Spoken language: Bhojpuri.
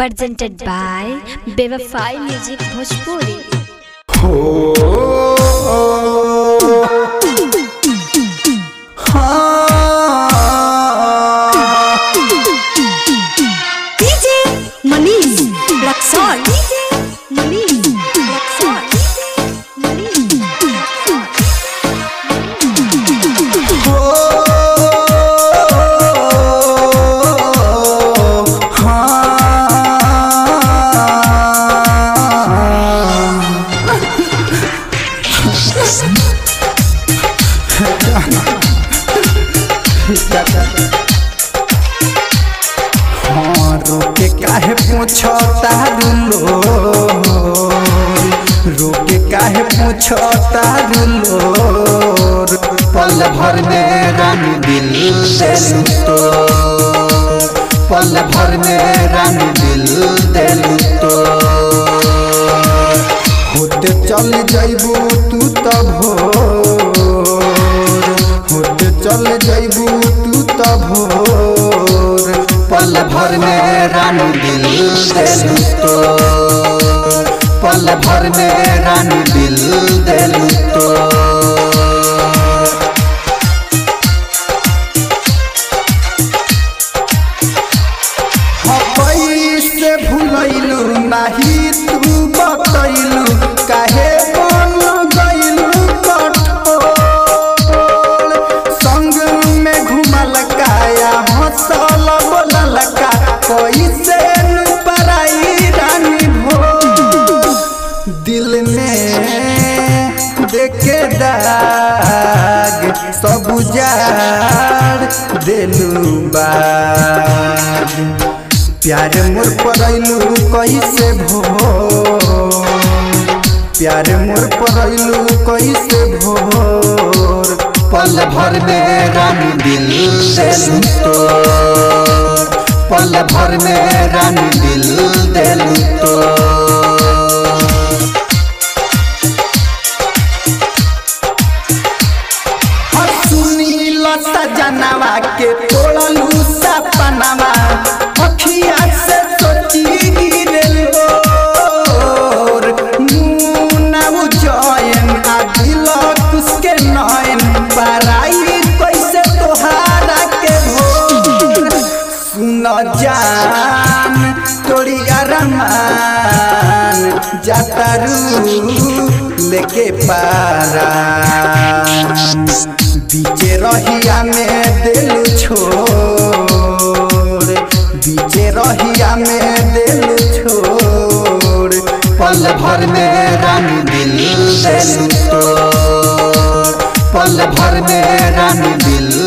presented by Bevafai Music Bhojpuri. DJ Manish Luxor. DJ Manish Luxor. रोके काहे पूछो तारुलो, रोके काहे पूछो तारुलो, पल भर में रानी दिल देलू तो, पल भर में रानी दिल देलू तो, होते चल जाइबू तू तो भोर, होते चल जाइबू तू तो भोर, पल भर में रानी दिल देलू तो, पल भर में रानी दिल देलू तो। कैसे भूलैलू नाही तू बतैलू, काहे बन गइलू कठोर, संग में घुमल काया हंसल बोलल का, कैसे न पराई रानी भो, दिल में देखे दाग सब उजाड़ देलू बाग, प्यार मोर परैलू कैसे भोर, प्यार मोर परैलू कैसे भोर, पल भर में रानी दिल देलू तो, पल भर में रानी दिल देलू तो। सजनवा के तोड़लू सपनवा, अखिया से सोची गिरलो, मुना उजैन आ दिल कुसके नैन, पराई कैसे तोहारा के भोर, सुन जान तोड़ी अरमान जातारू लेके पारा, बीचे रहिया में दिल छोड़, बीचे रहिया में दिल छोड़, पल भर में रानी दिल देलू तो, पल भर में रानी दिल